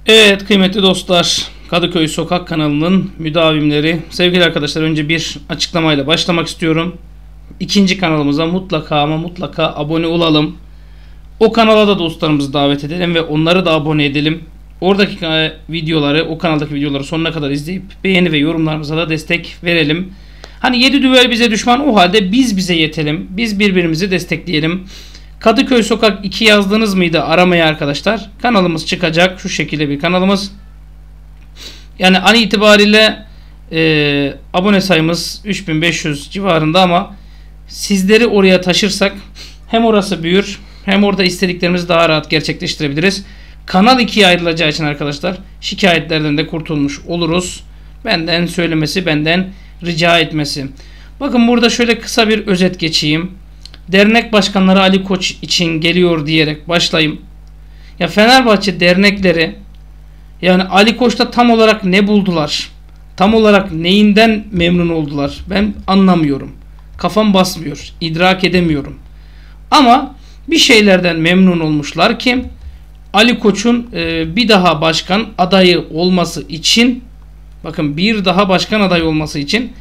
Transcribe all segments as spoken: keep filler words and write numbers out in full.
Evet kıymetli dostlar, Kadıköy Sokak kanalının müdavimleri, sevgili arkadaşlar, önce bir açıklamayla başlamak istiyorum. İkinci kanalımıza mutlaka ama mutlaka abone olalım. O kanala da dostlarımızı davet edelim ve onları da abone edelim. Oradaki videoları, o kanaldaki videoları sonuna kadar izleyip beğeni ve yorumlarımıza da destek verelim. Hani yedi düvel bize düşman, o halde biz bize yetelim. Biz birbirimizi destekleyelim. Kadıköy Sokak iki yazdınız mıydı aramaya arkadaşlar? Kanalımız çıkacak. Şu şekilde bir kanalımız. Yani an itibariyle e, abone sayımız üç bin beş yüz civarında ama sizleri oraya taşırsak hem orası büyür hem orada istediklerimizi daha rahat gerçekleştirebiliriz. Kanal ikiye ayrılacağı için arkadaşlar şikayetlerden de kurtulmuş oluruz. Benden söylemesi, benden rica etmesi. Bakın burada şöyle kısa bir özet geçeyim. Dernek başkanları Ali Koç için geliyor diyerek başlayayım. Ya Fenerbahçe dernekleri, yani Ali Koç'ta tam olarak ne buldular? Tam olarak neyinden memnun oldular? Ben anlamıyorum. Kafam basmıyor. İdrak edemiyorum. Ama bir şeylerden memnun olmuşlar ki Ali Koç'un e, bir daha başkan adayı olması için, bakın bir daha başkan adayı olması için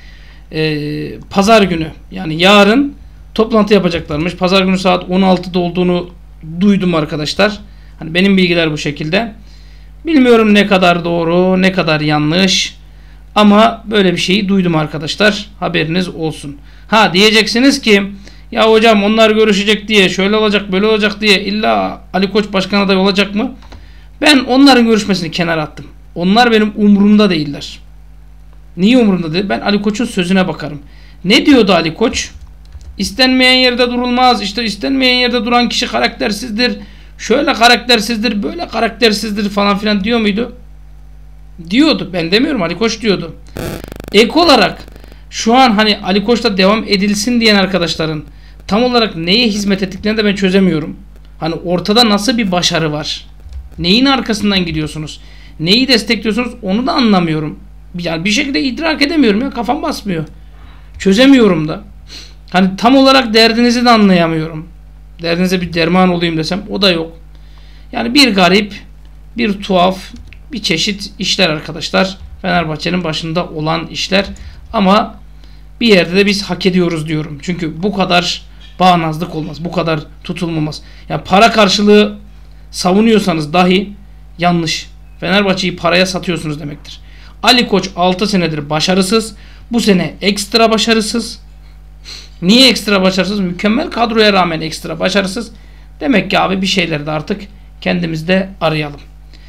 e, pazar günü, yani yarın toplantı yapacaklarmış. Pazar günü saat on altıda olduğunu duydum arkadaşlar. Hani benim bilgiler bu şekilde. Bilmiyorum ne kadar doğru, ne kadar yanlış. Ama böyle bir şeyi duydum arkadaşlar. Haberiniz olsun. Ha diyeceksiniz ki ya hocam onlar görüşecek diye, şöyle olacak, böyle olacak diye illa Ali Koç başkan adayı olacak mı? Ben onların görüşmesini kenara attım. Onlar benim umurumda değiller. Niye umurumda değil? Ben Ali Koç'un sözüne bakarım. Ne diyordu Ali Koç? İstenmeyen yerde durulmaz. İşte istenmeyen yerde duran kişi karaktersizdir. Şöyle karaktersizdir, böyle karaktersizdir falan filan diyor muydu? Diyordu. Ben demiyorum. Ali Koç diyordu. Ek olarak şu an hani Ali Koç'ta devam edilsin diyen arkadaşların tam olarak neye hizmet ettiklerini de ben çözemiyorum. Hani ortada nasıl bir başarı var? Neyin arkasından gidiyorsunuz? Neyi destekliyorsunuz? Onu da anlamıyorum. Yani bir şekilde idrak edemiyorum ya. Kafam basmıyor. Çözemiyorum da. Hani tam olarak derdinizi de anlayamıyorum. Derdinize bir derman olayım desem o da yok. Yani bir garip, bir tuhaf, bir çeşit işler arkadaşlar. Fenerbahçe'nin başında olan işler. Ama bir yerde de biz hak ediyoruz diyorum. Çünkü bu kadar bağnazlık olmaz. Bu kadar tutulmamaz. Yani para karşılığı savunuyorsanız dahi yanlış. Fenerbahçe'yi paraya satıyorsunuz demektir. Ali Koç altı senedir başarısız. Bu sene ekstra başarısız. Niye ekstra başarısız? Mükemmel kadroya rağmen ekstra başarısız. Demek ki abi bir şeyleri de artık kendimizde arayalım.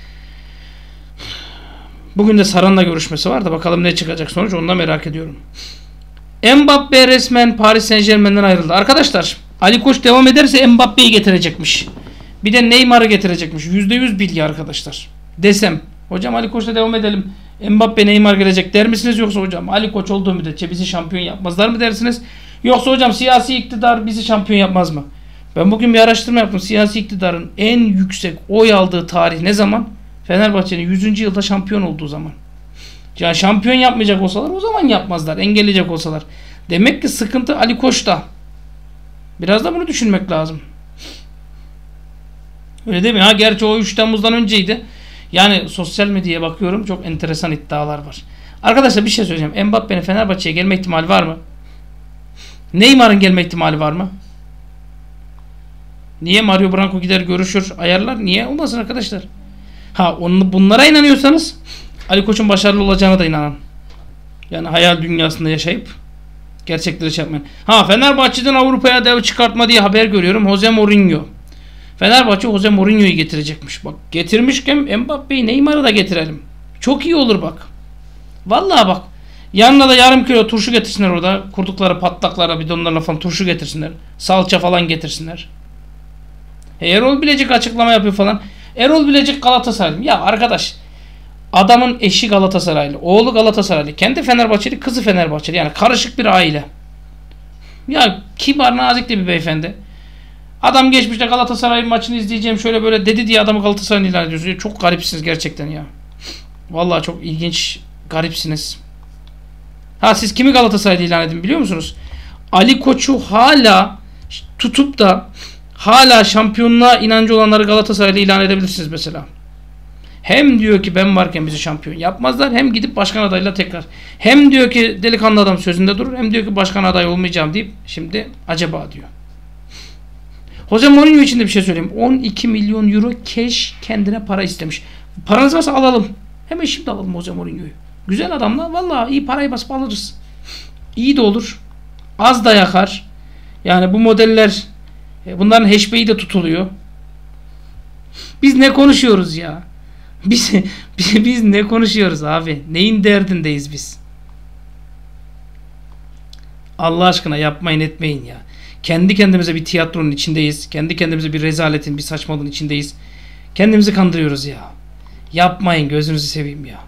Bugün de Saran'la görüşmesi var da bakalım ne çıkacak sonuç, onu da merak ediyorum. Mbappe resmen Paris Saint-Germain'den ayrıldı. Arkadaşlar Ali Koç devam ederse Mbappe'yi getirecekmiş. Bir de Neymar'ı getirecekmiş. yüzde yüz bilgi arkadaşlar. Desem hocam Ali Koç'la devam edelim, Mbappe Neymar gelecek der misiniz? Yoksa hocam Ali Koç olduğu müddetçe bizi şampiyon yapmazlar mı dersiniz? Yoksa hocam siyasi iktidar bizi şampiyon yapmaz mı? Ben bugün bir araştırma yaptım. Siyasi iktidarın en yüksek oy aldığı tarih ne zaman? Fenerbahçe'nin yüzüncü yılda şampiyon olduğu zaman. Ya şampiyon yapmayacak olsalar o zaman yapmazlar. Engelleyecek olsalar. Demek ki sıkıntı Ali Koç'ta. Biraz da bunu düşünmek lazım. Öyle değil mi? Ha gerçi o üç Temmuz'dan önceydi. Yani sosyal medyaya bakıyorum, çok enteresan iddialar var. Arkadaşlar bir şey söyleyeceğim. Mbappe'nin Fenerbahçe'ye gelme ihtimali var mı? Neymar'ın gelme ihtimali var mı? Niye Mario Branco gider görüşür ayarlar? Niye olmasın arkadaşlar? Ha onu, bunlara inanıyorsanız Ali Koç'un başarılı olacağına da inanın. Yani hayal dünyasında yaşayıp gerçekleri şey yapmayın. Ha Fenerbahçe'den Avrupa'ya dev çıkartma diye haber görüyorum. Jose Mourinho. Fenerbahçe Jose Mourinho'yu getirecekmiş. Bak getirmişken Mbappe'yi, Neymar'ı da getirelim. Çok iyi olur bak. Vallahi bak. Yanına da yarım kilo turşu getirsinler orada. Kurdukları patlaklara, bidonlarla falan turşu getirsinler. Salça falan getirsinler. Erol Bilecik açıklama yapıyor falan. Erol Bilecik Galatasaraylı. Ya arkadaş, adamın eşi Galatasaraylı, oğlu Galatasaraylı, kendi Fenerbahçeli, kızı Fenerbahçeli. Yani karışık bir aile. Ya kibar, nazik de bir beyefendi. Adam geçmişte Galatasaray maçını izleyeceğim şöyle böyle dedi diye adamı Galatasaraylı ilan ediyorsunuz. Çok garipsiniz gerçekten ya. Vallahi çok ilginç, garipsiniz. Ha siz kimi Galatasaraylı ilan edin biliyor musunuz? Ali Koç'u hala tutup da hala şampiyonluğa inancı olanları Galatasaraylı ilan edebilirsiniz mesela. Hem diyor ki ben varken bizi şampiyon yapmazlar, hem gidip başkan adayla tekrar. Hem diyor ki delikanlı adam sözünde durur, hem diyor ki başkan adayı olmayacağım deyip şimdi acaba diyor. Jose Mourinho için de bir şey söyleyeyim. on iki milyon euro cash kendine para istemiş. Paranız varsa alalım. Hemen şimdi alalım Jose Mourinho'yu. Güzel adamla vallahi iyi parayı basıp alırız. İyi de olur. Az da yakar. Yani bu modeller, bunların hash de tutuluyor. Biz ne konuşuyoruz ya? Biz, biz, biz ne konuşuyoruz abi? Neyin derdindeyiz biz? Allah aşkına yapmayın etmeyin ya. Kendi kendimize bir tiyatronun içindeyiz. Kendi kendimize bir rezaletin, bir saçmalığın içindeyiz. Kendimizi kandırıyoruz ya. Yapmayın, gözünüzü seveyim ya.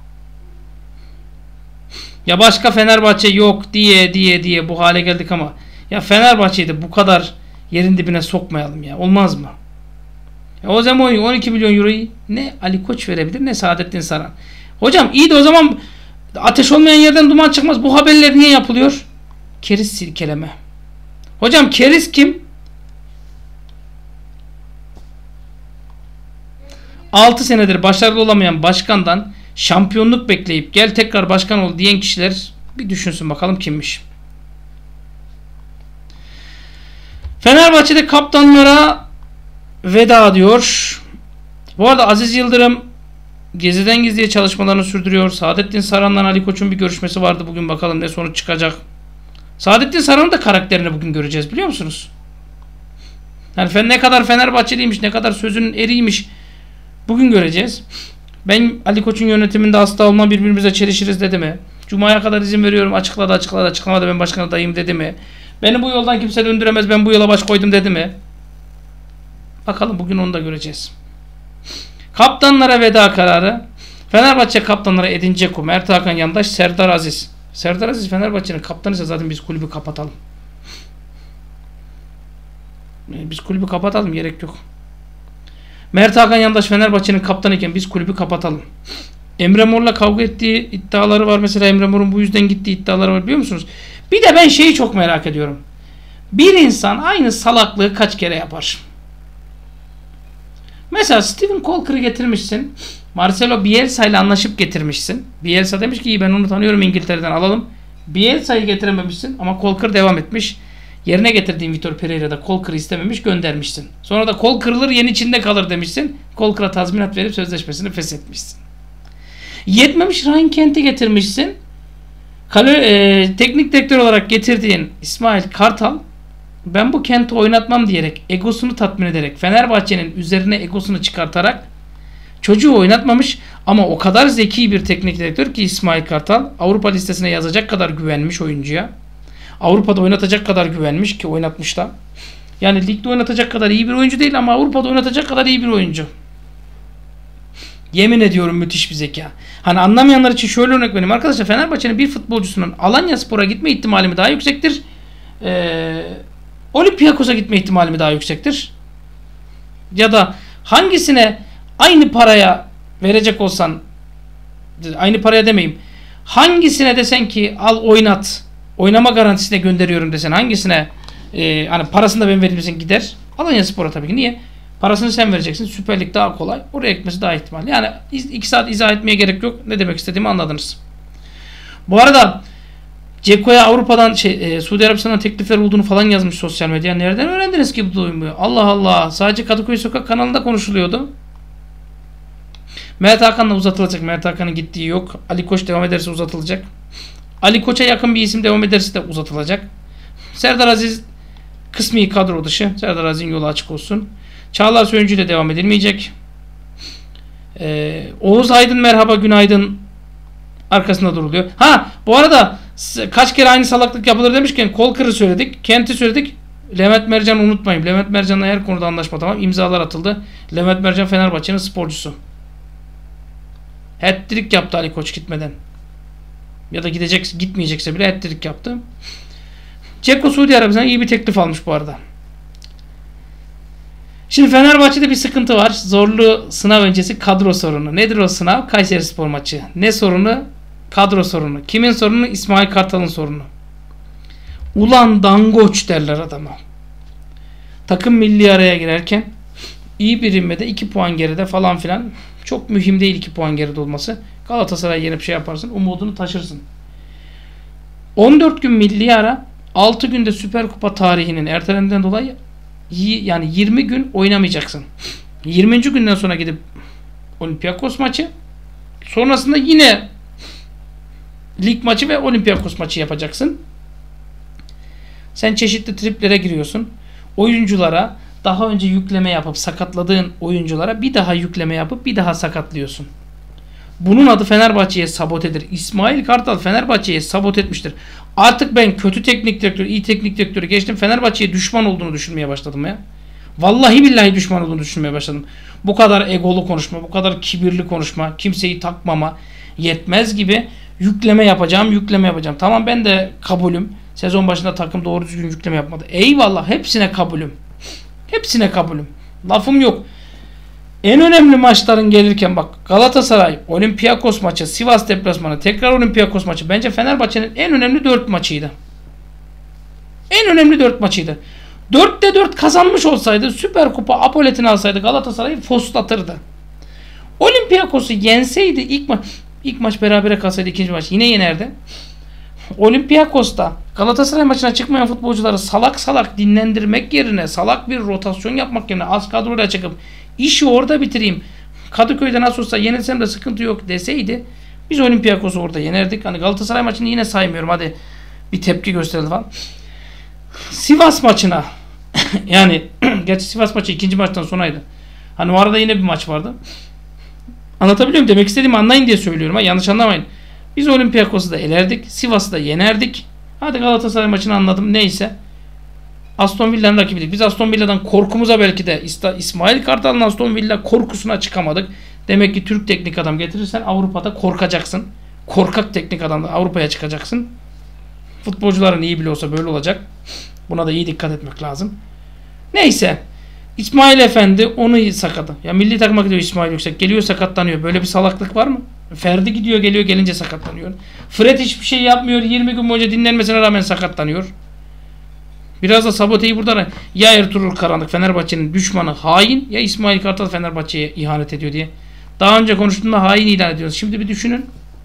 Ya başka Fenerbahçe yok diye diye diye bu hale geldik ama ya Fenerbahçe'yi de bu kadar yerin dibine sokmayalım ya. Olmaz mı? Ya o zaman on iki milyon euroyu ne Ali Koç verebilir ne Saadettin Saran. Hocam iyi de o zaman ateş olmayan yerden duman çıkmaz. Bu haberler niye yapılıyor? Keriz silkeleme. Hocam keriz kim? altı senedir başarılı olamayan başkandan şampiyonluk bekleyip gel tekrar başkan ol diyen kişiler bir düşünsün bakalım kimmiş. Fenerbahçe'de kaptanlara veda diyor. Bu arada Aziz Yıldırım geziden gizliye çalışmalarını sürdürüyor. Saadettin Saran'la Ali Koç'un bir görüşmesi vardı. Bugün bakalım ne sonuç çıkacak. Saadettin Saran'ın da karakterini bugün göreceğiz, biliyor musunuz? Yani ne kadar Fenerbahçeliymiş, ne kadar sözünün eriymiş bugün göreceğiz. Ben Ali Koç'un yönetiminde hasta olma, birbirimize çelişiriz dedi mi? Cuma'ya kadar izin veriyorum, açıkladı açıkladı açıklamadı, ben başkan adayım dedi mi? Beni bu yoldan kimse döndüremez, ben bu yola baş koydum dedi mi? Bakalım bugün onu da göreceğiz. Kaptanlara veda kararı. Fenerbahçe kaptanları Edin Dzeko, Mert Hakan Yandaş, Serdar Aziz. Serdar Aziz Fenerbahçe'nin kaptanıysa zaten biz kulübü kapatalım. Biz kulübü kapatalım, gerek yok. Mert Hakan Yandaş Fenerbahçe'nin kaptanı iken biz kulübü kapatalım. Emre Mor'la kavga ettiği iddiaları var. Mesela Emre Mor'un bu yüzden gittiği iddiaları var, biliyor musunuz? Bir de ben şeyi çok merak ediyorum. Bir insan aynı salaklığı kaç kere yapar? Mesela Steven Colker'ı getirmişsin. Marcelo Bielsa ile anlaşıp getirmişsin. Bielsa demiş ki iyi, ben onu tanıyorum, İngiltere'den alalım. Bielsa'yı getirememişsin ama Colker devam etmiş. Yerine getirdiğin Vitor Pereira'da Colker'ı istememiş, göndermişsin. Sonra da kol kırılır yen içinde kalır demişsin. Colker'a tazminat verip sözleşmesini feshetmişsin. Yetmemiş, Ryan Kent'i getirmişsin. Kale, e, teknik direktör olarak getirdiğin İsmail Kartal, ben bu Kent'i oynatmam diyerek, egosunu tatmin ederek, Fenerbahçe'nin üzerine egosunu çıkartarak çocuğu oynatmamış ama o kadar zeki bir teknik direktör ki İsmail Kartal, Avrupa listesine yazacak kadar güvenmiş oyuncuya. Avrupa'da oynatacak kadar güvenmiş ki oynatmış da. Yani ligde oynatacak kadar iyi bir oyuncu değil ama Avrupa'da oynatacak kadar iyi bir oyuncu. Yemin ediyorum müthiş bir zeka. Hani anlamayanlar için şöyle örnek vereyim. Arkadaşlar Fenerbahçe'nin bir futbolcusunun Alanyaspor'a gitme ihtimali mi daha yüksektir? Ee, Olympiakos'a gitme ihtimali mi daha yüksektir? Ya da hangisine aynı paraya verecek olsan, aynı paraya demeyeyim, hangisine desen ki al oynat, oynama garantisine gönderiyorum desen, hangisine e, hani parasını da ben vereyim desen gider? Alanyaspor'a tabii ki. Niye? Parasını sen vereceksin. Süper Lig daha kolay. Oraya gitmesi daha ihtimal. Yani iki saat izah etmeye gerek yok. Ne demek istediğimi anladınız. Bu arada Ceko'ya Avrupa'dan şey, e, Suudi Arabistan'dan teklifler olduğunu falan yazmış sosyal medya. Nereden öğrendiniz ki bu duymuyor? Allah Allah. Sadece Kadıköy Sokak kanalında konuşuluyordu. Mert Hakan'la uzatılacak. Mert Hakan'ın gittiği yok. Ali Koç devam ederse uzatılacak. Ali Koç'a yakın bir isim devam ederse de uzatılacak. Serdar Aziz kısmi kadro dışı. Serdar Aziz'in yolu açık olsun. Çağlar Söyüncü ile devam edilmeyecek. Ee, Oğuz Aydın merhaba günaydın arkasında duruluyor. Ha bu arada kaç kere aynı salaklık yapılır demişken Colker'ı söyledik. Kent'i söyledik. Levent Mercan'ı unutmayın. Levent Mercan'la her konuda anlaşma tamam. İmzalar atıldı. Levent Mercan Fenerbahçe'nin sporcusu. Hat-trick yaptı Ali Koç gitmeden. Ya da gidecek, gitmeyecekse bile hat-trick yaptı. Ceko Suudi Arabistan'a iyi bir teklif almış bu arada. Şimdi Fenerbahçe'de bir sıkıntı var. Zorlu sınav öncesi kadro sorunu. Nedir o sınav? Kayserispor maçı. Ne sorunu? Kadro sorunu. Kimin sorunu? İsmail Kartal'ın sorunu. Ulan dangoç derler adama. Takım milli araya girerken İyi bir ivmede iki puan geride falan filan. Çok mühim değil iki puan geride olması. Galatasaray yenip şey yaparsın. Umudunu taşırsın. on dört gün milli ara, altı günde Süper Kupa tarihinin ertelendiğinden dolayı yani yirmi gün oynamayacaksın. yirminci günden sonra gidip Olympiakos maçı, sonrasında yine lig maçı ve Olympiakos maçı yapacaksın. Sen çeşitli triplere giriyorsun. Oyunculara daha önce yükleme yapıp sakatladığın oyunculara bir daha yükleme yapıp bir daha sakatlıyorsun. Bunun adı Fenerbahçe'ye sabotedir. İsmail Kartal Fenerbahçe'ye sabot etmiştir. Artık ben kötü teknik direktör, iyi teknik direktörü geçtim. Fenerbahçe'ye düşman olduğunu düşünmeye başladım ya. Vallahi billahi düşman olduğunu düşünmeye başladım. Bu kadar egolu konuşma, bu kadar kibirli konuşma, kimseyi takmama yetmez gibi yükleme yapacağım, yükleme yapacağım. Tamam, ben de kabulüm. Sezon başında takım doğru düzgün yükleme yapmadı. Eyvallah, hepsine kabulüm. Hepsine kabulüm. Lafım yok. En önemli maçların gelirken bak, Galatasaray, Olympiakos maçı, Sivas deplasmanı, tekrar Olympiakos maçı. Bence Fenerbahçe'nin en önemli dört maçıydı. En önemli dört maçıydı. dörtte dört kazanmış olsaydı, Süper Kupa apoletini alsaydı Galatasaray'ı foslatırdı. Olympiakos'u yenseydi ilk maç ilk maç berabere kalsaydı, ikinci maç yine yenerdi. Olympiakos'ta Galatasaray maçına çıkmayan futbolcuları salak salak dinlendirmek yerine, salak bir rotasyon yapmak yerine az kadroyla çıkıp işi orada bitireyim, Kadıköy'de nasıl olsa yenilsem de sıkıntı yok deseydi, biz Olympiakos'u orada yenerdik. Hani Galatasaray maçını yine saymıyorum, hadi bir tepki gösterildi falan. Sivas maçına yani gerçi Sivas maçı ikinci maçtan sonraydı. Hani o arada yine bir maç vardı. Anlatabiliyor muyum? Demek istediğimi anlayın diye söylüyorum. Ha, yanlış anlamayın. Biz Olympiakos'u da elerdik. Sivas'ı da yenerdik. Hadi Galatasaray maçını anladım. Neyse. Aston Villa'nın rakibiydik. Biz Aston Villa'dan korkumuza belki de İsmail Kartal'ın Aston Villa korkusuna çıkamadık. Demek ki Türk teknik adam getirirsen Avrupa'da korkacaksın. Korkak teknik adamla Avrupa'ya çıkacaksın. Futbolcuların iyi bile olsa böyle olacak. Buna da iyi dikkat etmek lazım. Neyse. İsmail Efendi onu sakatı. Ya milli takıma gidiyor İsmail Yüksek. Geliyor sakatlanıyor. Böyle bir salaklık var mı? Ferdi gidiyor geliyor, gelince sakatlanıyor. Fred hiçbir şey yapmıyor. yirmi gün boyunca dinlenmesine rağmen sakatlanıyor. Biraz da saboteyi buradan, ya Ertuğrul Karanlık Fenerbahçe'nin düşmanı hain, ya İsmail Kartal Fenerbahçe'ye ihanet ediyor diye. Daha önce konuştuğumda hain ilan ediyoruz. Şimdi bir düşünün.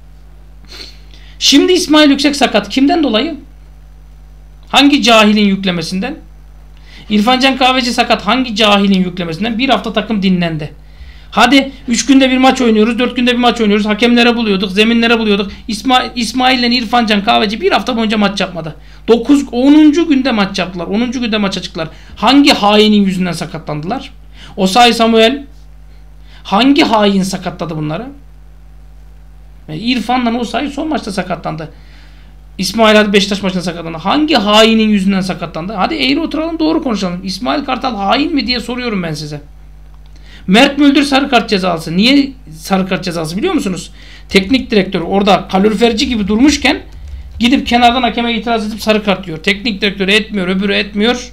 Şimdi İsmail Yüksek sakat. Kimden dolayı? Hangi cahilin yüklemesinden? İrfan Can Kahveci sakat. Hangi cahilin yüklemesinden? Bir hafta takım dinlendi. Hadi üç günde bir maç oynuyoruz, dört günde bir maç oynuyoruz. Hakemlere buluyorduk, zeminlere buluyorduk. İsmail, İsmail ile İrfan Can Kahveci bir hafta boyunca maç yapmadı. dokuz onuncu günde maç yaptılar. onuncu günde maça çıktılar. Hangi hainin yüzünden sakatlandılar? Osayi Samuel hangi hain sakatladı bunları? Yani İrfan'la Osayi son maçta sakatlandı. İsmail hadi Beşiktaş maçında sakatlandı. Hangi hainin yüzünden sakatlandı? Hadi eğri oturalım, doğru konuşalım. İsmail Kartal hain mi diye soruyorum ben size. Mert Müldür sarı kart cezası. Niye sarı kart cezası biliyor musunuz? Teknik direktör orada kaloriferci gibi durmuşken gidip kenardan hakeme itiraz edip sarı kart diyor. Teknik direktörü etmiyor, öbürü etmiyor.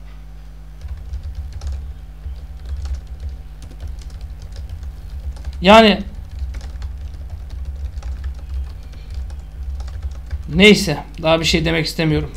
Yani neyse, daha bir şey demek istemiyorum.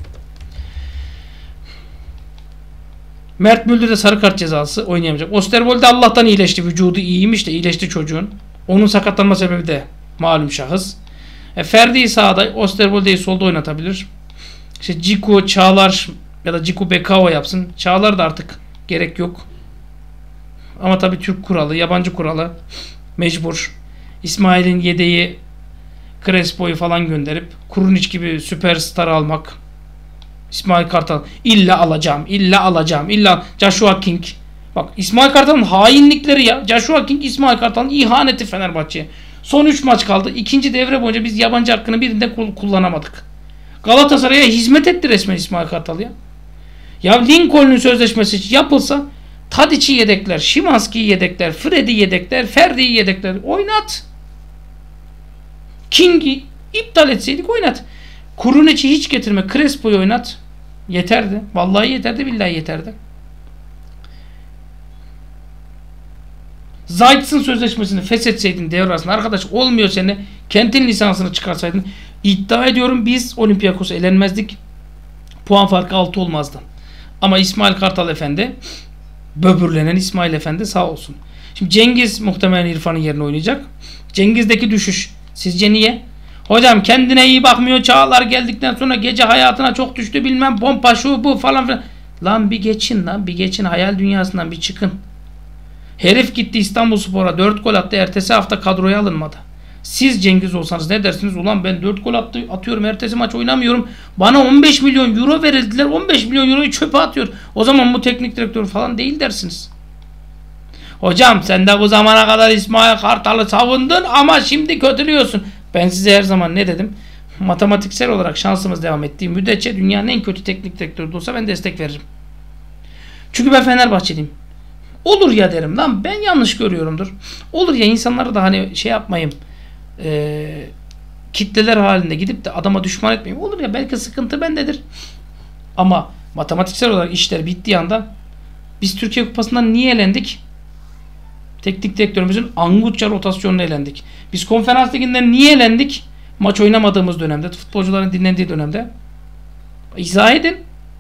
Mert Müldür de sarı kart cezası oynayamayacak. Osterwolde Allah'tan iyileşti. Vücudu iyiymiş de iyileşti çocuğun. Onun sakatlanma sebebi de malum şahıs. E, Ferdi'yi sağda, Osterwolde'yi solda oynatabilir. İşte Ciku, Çağlar ya da Ciku Bekao yapsın. Çağlar da artık gerek yok. Ama tabii Türk kuralı, yabancı kuralı mecbur. İsmail'in yedeği Crespo'yu falan gönderip Kurunic gibi süperstar almak. İsmail Kartal illa alacağım, illa alacağım, illa Joshua King. Bak İsmail Kartal'ın hainlikleri ya. Joshua King, İsmail Kartal'ın ihaneti Fenerbahçe'ye. Son üç maç kaldı. İkinci devre boyunca biz yabancı hakkını birinde kullanamadık. Galatasaray'a hizmet etti resmen İsmail Kartal ya. Ya Lincoln'un sözleşmesi yapılsa Tadic'i yedekler, Szymański'yi yedekler, Fred'i yedekler, Ferdi'yi yedekler. Oynat. King'i iptal etseydik oynat. Kurunic'i hiç getirme. Crespo'yu oynat. Yeterdi. Vallahi yeterdi. Billahi yeterdi. Zayt'sın sözleşmesini feshetseydin devre arasında. Arkadaş olmuyor seninle. Kent'in lisansını çıkarsaydın. İddia ediyorum biz Olympiakos'a elenmezdik. Puan farkı altı olmazdı. Ama İsmail Kartal Efendi Böbürlenen İsmail Efendi sağ olsun. Şimdi Cengiz muhtemelen İrfan'ın yerine oynayacak. Cengiz'deki düşüş sizce niye? Hocam kendine iyi bakmıyor. Çağlar geldikten sonra gece hayatına çok düştü bilmem pompa şu bu falan filan. Lan bir geçin lan bir geçin hayal dünyasından bir çıkın. Herif gitti İstanbulspor'a dört gol attı. Ertesi hafta kadroya alınmadı. Siz Cengiz olsanız ne dersiniz? Ulan ben dört gol attı, atıyorum ertesi maç oynamıyorum. Bana on beş milyon euro verildiler. on beş milyon euroyu çöpe atıyor. O zaman bu teknik direktör falan değil dersiniz. Hocam sen de bu zamana kadar İsmail Kartal'ı savundun ama şimdi kötülüyorsun. Ben size her zaman ne dedim? Matematiksel olarak şansımız devam ettiği müddetçe dünyanın en kötü teknik direktörü de olsa ben destek veririm. Çünkü ben Fenerbahçeliyim. Olur ya derim lan ben yanlış görüyorumdur. Olur ya insanları da hani şey yapmayayım. Ee, kitleler halinde gidip de adama düşman etmeyeyim. Olur ya belki sıkıntı bendedir. Ama matematiksel olarak işler bittiği anda biz Türkiye Kupası'ndan niye elendik? Teknik direktörümüzün Anguça rotasyonuna elendik. Biz Konferans Ligi'nden niye elendik? Maç oynamadığımız dönemde, futbolcuların dinlendiği dönemde. İzah edin.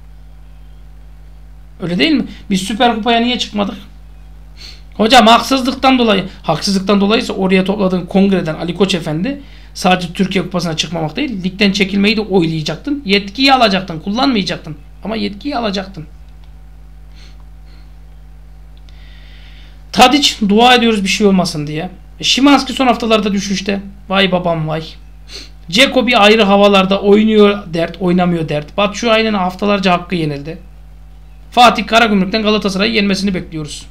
Öyle değil mi? Biz Süper Kupa'ya niye çıkmadık? Hocam haksızlıktan dolayı. Haksızlıktan dolayıysa oraya topladığın kongreden Ali Koç Efendi sadece Türkiye Kupası'na çıkmamak değil, ligden çekilmeyi de oylayacaktın. Yetkiyi alacaktın, kullanmayacaktın. Ama yetkiyi alacaktın. Tadic dua ediyoruz bir şey olmasın diye. E, Szymański son haftalarda düşüşte. Vay babam vay. Dzeko bir ayrı havalarda oynuyor dert, oynamıyor dert. Batshuayi'nin haftalarca hakkı yenildi. Fatih Karagümrük'ten Galatasaray'ı yenmesini bekliyoruz.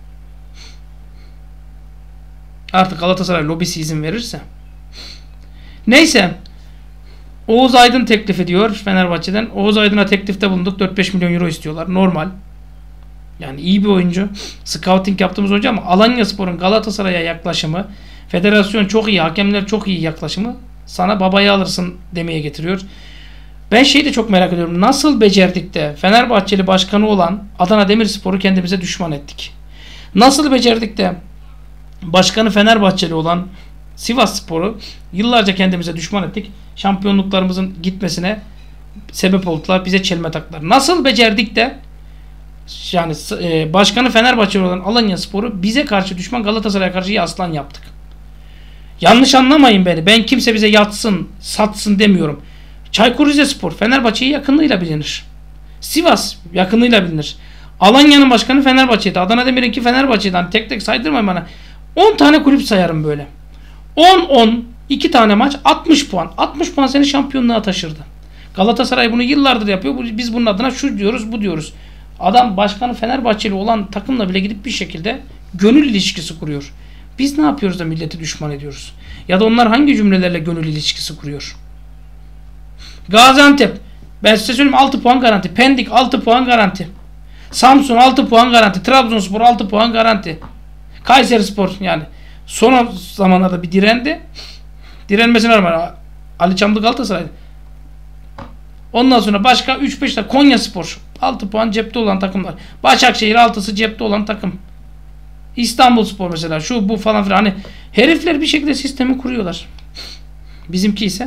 Artık Galatasaray lobisi izin verirse. Neyse. Oğuz Aydın teklif ediyor Fenerbahçe'den. Oğuz Aydın'a teklifte bulunduk. dört beş milyon euro istiyorlar. Normal. Yani iyi bir oyuncu. Scouting yaptığımız oyuncu ama Alanyaspor'un Galatasaray'a yaklaşımı, federasyon çok iyi, hakemler çok iyi yaklaşımı sana babayı alırsın demeye getiriyor. Ben şeyi de çok merak ediyorum. Nasıl becerdik de Fenerbahçeli başkanı olan Adana Demirspor'u kendimize düşman ettik? Nasıl becerdik de başkanı Fenerbahçeli olan Sivasspor'u yıllarca kendimize düşman ettik? Şampiyonluklarımızın gitmesine sebep oldular. Bize çelme taktılar. Nasıl becerdik de yani e, başkanı Fenerbahçeli olan Alanyaspor'u bize karşı düşman, Galatasaray'a karşı aslan yaptık. Yanlış anlamayın beni. Ben kimse bize yatsın, satsın demiyorum. Çaykur Rizespor Fenerbahçe'yi yakınlığıyla bilinir. Sivas yakınlığıyla bilinir. Alanya'nın başkanı Fenerbahçe'ydi. Adana Demir'inki Fenerbahçe'den. Tek tek saydırmayın bana. on tane kulüp sayarım böyle. on on iki tane maç altmış puan. altmış puan seni şampiyonluğa taşırdı. Galatasaray bunu yıllardır yapıyor. Biz bunun adına şu diyoruz, bu diyoruz. Adam başkanı Fenerbahçeli olan takımla bile gidip bir şekilde gönül ilişkisi kuruyor. Biz ne yapıyoruz da milleti düşman ediyoruz? Ya da onlar hangi cümlelerle gönül ilişkisi kuruyor? Gaziantep. Ben size söyleyeyim altı puan garanti. Pendik altı puan garanti. Samsun altı puan garanti. Trabzonspor altı puan garanti. Kayserispor yani son zamanlarda bir direndi. Direnmesine rağmen Ali Çamlı Galatasaray. Ondan sonra başka üç beş tane Konyaspor altı puan cepte olan takımlar. Başakşehir altısı cepte olan takım. İstanbulspor mesela şu bu falan filan. Hani herifler bir şekilde sistemi kuruyorlar. Bizimki ise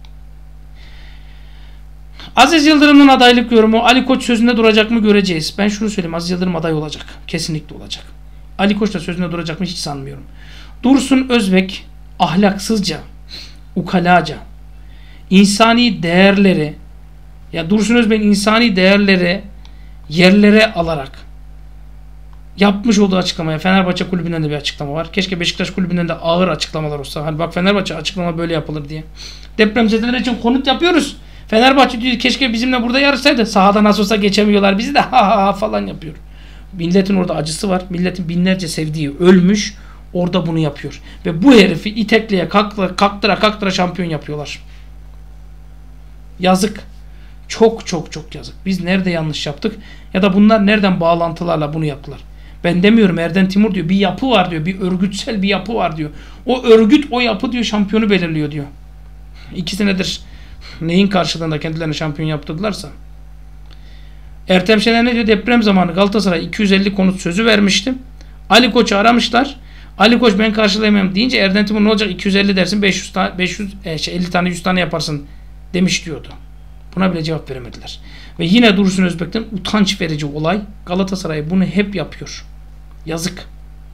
Aziz Yıldırım'ın adaylık yorumu, Ali Koç sözünde duracak mı göreceğiz. Ben şunu söyleyeyim, Aziz Yıldırım aday olacak. Kesinlikle olacak. Ali Koç da sözünde duracak mı hiç sanmıyorum. Dursun Özbek ahlaksızca, ukalaca, insani değerleri, ya Dursun Özbek'in insani değerleri yerlere alarak yapmış olduğu açıklamaya, Fenerbahçe kulübünden de bir açıklama var. Keşke Beşiktaş kulübünden de ağır açıklamalar olsa. Hani bak Fenerbahçe açıklama böyle yapılır diye. Depremzedeler için konut yapıyoruz. Fenerbahçe diyor keşke bizimle burada yarışsaydı. Sahada nasıl olsa geçemiyorlar bizi de ha ha ha falan yapıyor. Milletin orada acısı var. Milletin binlerce sevdiği ölmüş. Orada bunu yapıyor. Ve bu herifi itekleye kaktıra kaktıra, kaktıra şampiyon yapıyorlar. Yazık. Çok çok çok yazık. Biz nerede yanlış yaptık? Ya da bunlar nereden bağlantılarla bunu yaptılar? Ben demiyorum, Erden Timur diyor. Bir yapı var diyor. Bir örgütsel bir yapı var diyor. O örgüt o yapı diyor şampiyonu belirliyor diyor. İki senedir neyin karşılığında kendilerini şampiyon yaptırdılarsa. Ertem Şener ne diyor? Deprem zamanı Galatasaray iki yüz elli konut sözü vermişti. Ali Koç'u aramışlar. Ali Koç ben karşılayamam deyince Erden Timur ne olacak? iki yüz elli dersin beş yüz tane, beş yüz elli tane yüz tane yaparsın demiş diyordu. Buna bile cevap veremediler. Ve yine Dursun Özbek'ten utanç verici olay. Galatasaray bunu hep yapıyor. Yazık.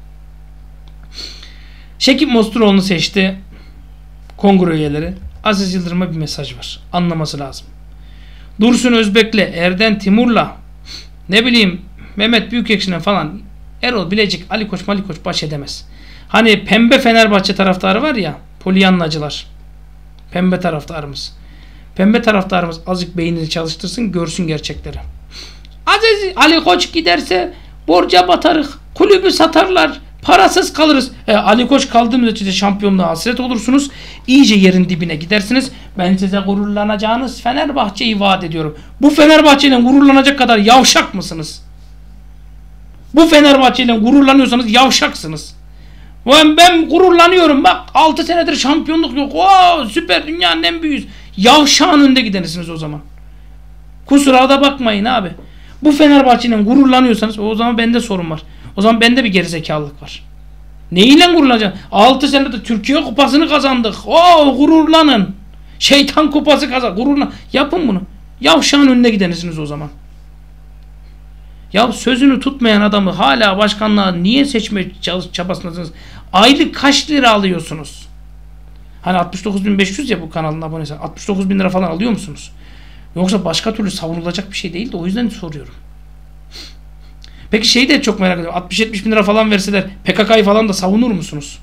Şekip Mosturoğlu'nu seçti kongre üyeleri. Aziz Yıldırım'a bir mesaj var. Anlaması lazım. Dursun Özbek'le, Erden Timur'la, ne bileyim Mehmet Büyükekşi'yle falan Erol Bilecik, Ali Koç, Mali Koç baş edemez. Hani pembe Fenerbahçe taraftarı var ya, Polyanlacılar. Pembe taraftarımız. Pembe taraftarımız azıcık beynini çalıştırsın, görsün gerçekleri. Aziz Ali Koç giderse borca batarız, kulübü satarlar, parasız kalırız. E, Ali Koç kaldığı müddetçe şampiyonluğa hasret olursunuz. İyice yerin dibine gidersiniz. Ben size gururlanacağınız Fenerbahçe'yi vaat ediyorum. Bu Fenerbahçe ile gururlanacak kadar yavşak mısınız? Bu Fenerbahçe ile gururlanıyorsanız yavşaksınız. Ben, ben gururlanıyorum. Bak altı senedir şampiyonluk yok. Oo, süper, dünyanın en büyüğüz. Yavşağın önde gidenisiniz o zaman. Kusura da bakmayın abi. Bu Fenerbahçe ile gururlanıyorsanız o zaman bende sorun var. O zaman bende bir gerizekalılık var. Neyle gururlanacaksın? altı senede Türkiye kupasını kazandık. Oo, gururlanın. Şeytan kupası kazan. Gururlan. Yapın bunu. Yavşağın önüne gidenisiniz o zaman. Ya sözünü tutmayan adamı hala başkanlığa niye seçme çabasındasınız? Aylık kaç lira alıyorsunuz? Hani altmış dokuz bin beş yüz ya bu kanalın abonesi. altmış dokuz bin lira falan alıyor musunuz? Yoksa başka türlü savunulacak bir şey değil de o yüzden soruyorum. Peki şeyi de çok merak ediyorum. altmış yetmiş bin lira falan verseler P K K'yı falan da savunur musunuz?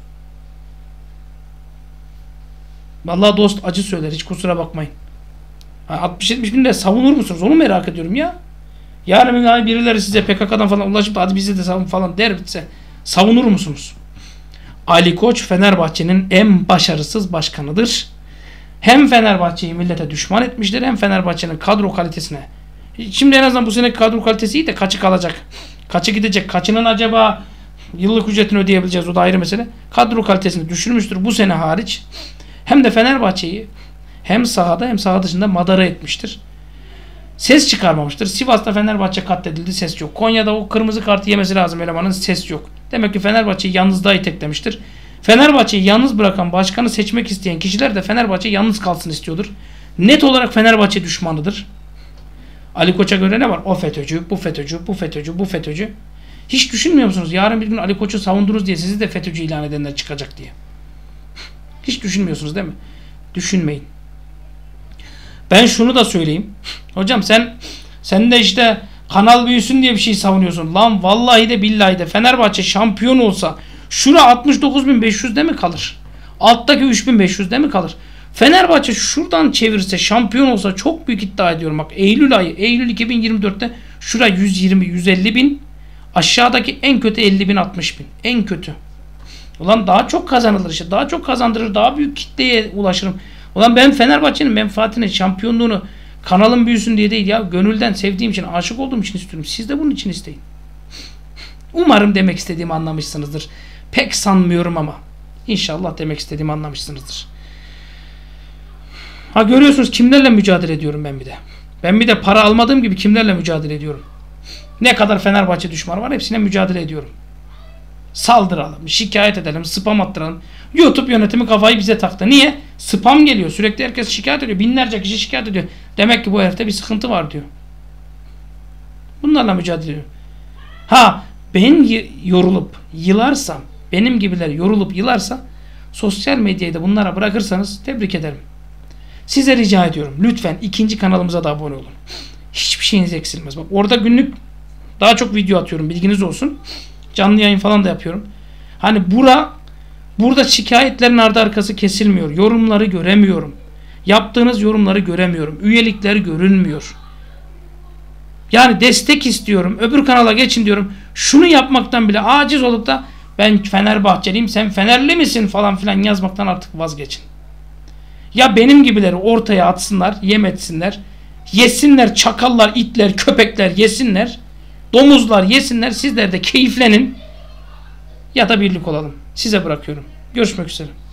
Vallahi dost acı söyler, hiç kusura bakmayın. altmış yetmiş bin lira savunur musunuz? Onu merak ediyorum ya. Yarın birileri size P K K'dan falan ulaşıp hadi bize de savun falan der bitse savunur musunuz? Ali Koç Fenerbahçe'nin en başarısız başkanıdır. Hem Fenerbahçe'yi millete düşman etmiştir, hem Fenerbahçe'nin kadro kalitesine. Şimdi en azından bu sene kadro kalitesi iyi de kaçı kalacak? Kaçı gidecek? Kaçının acaba yıllık ücretini ödeyebileceğiz? O da ayrı mesele. Kadro kalitesini düşürmüştür bu sene hariç. Hem de Fenerbahçe'yi hem sahada hem saha dışında madara etmiştir. Ses çıkarmamıştır. Sivas'ta Fenerbahçe katledildi, ses yok. Konya'da o kırmızı kartı yemesi lazım elemanın, ses yok. Demek ki Fenerbahçe'yi yalnızlığa iteklemiştir. Fenerbahçe'yi yalnız bırakan, başkanı seçmek isteyen kişiler de Fenerbahçe yalnız kalsın istiyordur. Net olarak Fenerbahçe düşmanıdır. Ali Koç'a göre ne var? O FETÖ'cü, bu FETÖ'cü, bu FETÖ'cü, bu FETÖ'cü. Hiç düşünmüyor musunuz? Yarın bir gün Ali Koç'u savundunuz diye sizi de FETÖ'cü ilan edenler çıkacak diye. Hiç düşünmüyorsunuz değil mi? Düşünmeyin. Ben şunu da söyleyeyim. Hocam sen sen de işte kanal büyüsün diye bir şey savunuyorsun. Lan vallahi de billahi de Fenerbahçe şampiyon olsa şura altmış dokuz bin beş yüzde mi kalır? Alttaki üç bin beş yüzde mi kalır? Fenerbahçe şuradan çevirse, şampiyon olsa, çok büyük iddia ediyorum. Bak Eylül ayı, Eylül iki bin yirmi dörtte şura yüz yirmi yüz elli bin, aşağıdaki en kötü elli bin altmış bin. En kötü. Ulan daha çok kazanılır işte. Daha çok kazandırır. Daha büyük kitleye ulaşırım. Ulan ben Fenerbahçe'nin menfaatini, şampiyonluğunu kanalın büyüsün diye değil ya. Gönülden sevdiğim için, aşık olduğum için istiyorum. Siz de bunun için isteyin. Umarım demek istediğimi anlamışsınızdır. Pek sanmıyorum ama. İnşallah demek istediğimi anlamışsınızdır. Ha görüyorsunuz kimlerle mücadele ediyorum ben bir de. Ben bir de para almadığım gibi kimlerle mücadele ediyorum. Ne kadar Fenerbahçe düşmanı var hepsine mücadele ediyorum. Saldıralım, şikayet edelim, spam attıralım. YouTube yönetimi kafayı bize taktı. Niye? Spam geliyor. Sürekli herkes şikayet ediyor. Binlerce kişi şikayet ediyor. Demek ki bu herifte bir sıkıntı var diyor. Bunlarla mücadele ediyor. Ha ben yorulup yılarsam, benim gibiler yorulup yılarsa sosyal medyayı da bunlara bırakırsanız tebrik ederim. Size rica ediyorum. Lütfen ikinci kanalımıza da abone olun. Hiçbir şeyiniz eksilmez. Bak orada günlük daha çok video atıyorum. Bilginiz olsun. Canlı yayın falan da yapıyorum. Hani bura burada şikayetlerin ardı arkası kesilmiyor. Yorumları göremiyorum. Yaptığınız yorumları göremiyorum. Üyelikler görünmüyor. Yani destek istiyorum. Öbür kanala geçin diyorum. Şunu yapmaktan bile aciz olup da ben Fenerbahçeliyim, sen Fenerli misin falan filan yazmaktan artık vazgeçin. Ya benim gibileri ortaya atsınlar, yem etsinler. Yesinler çakallar, itler, köpekler yesinler. Domuzlar yesinler, sizler de keyiflenin ya da birlik olalım. Size bırakıyorum. Görüşmek üzere.